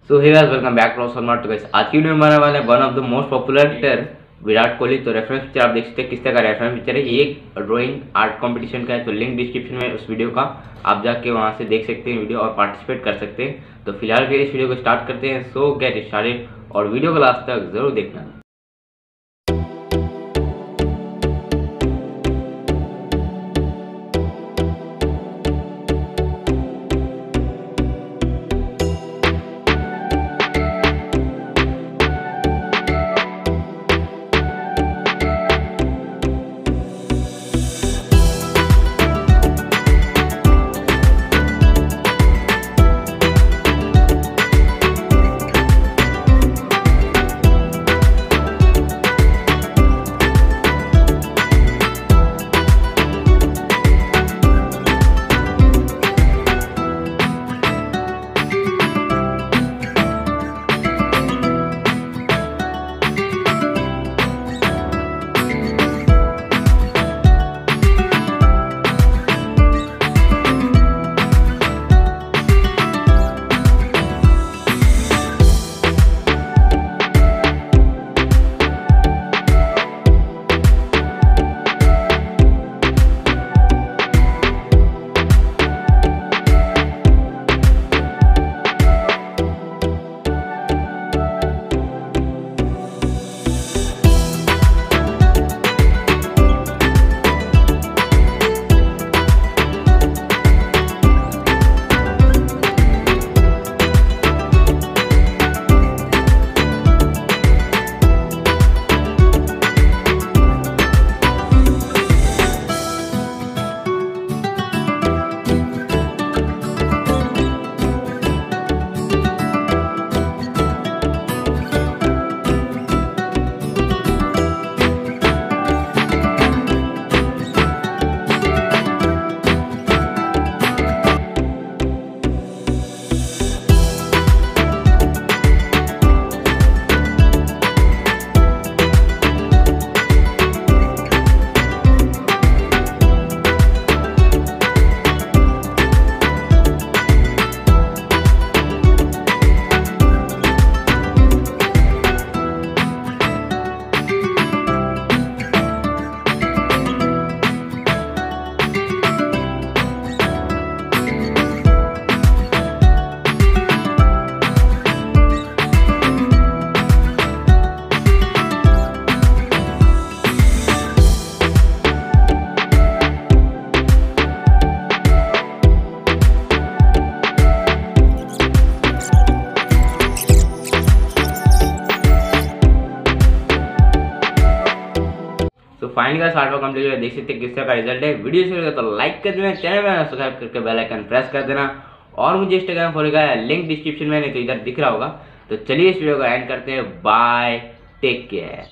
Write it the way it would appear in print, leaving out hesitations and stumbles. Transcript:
So hey guys, welcome back to तो guys आज की वीडियो में हमारे वाले one of the most popular actor Virat Kohli. तो रेफरेंस पिक्चर आप देख सकते हैं किस तरह का रेफरेंस पिक्चर है। ये एक ड्राइंग आर्ट कंपटीशन का है, तो लिंक डिस्क्रिप्शन में उस वीडियो का आप जाके वहां से देख सकते हैं वीडियो और पार्टिसिपेट कर सकते हैं। तो फिलहाल के इस वीडियो को स्टार्ट करते हैं। सो गेट स्टार्टेड और वीडियो को लास्ट तक जरूर देखना। तो फाइनली का आर्ट वर्क कंप्लीट देख सकते हैं किस तरह का रिजल्ट है। वीडियो अच्छी लगे तो लाइक कर देना, चैनल में सब्सक्राइब करके बेल आइकन प्रेस कर देना और मुझे इंस्टाग्राम फॉलो का लिंक डिस्क्रिप्शन में नहीं तो इधर दिख रहा होगा। तो चलिए इस वीडियो को एंड करते हैं। Bye, take care.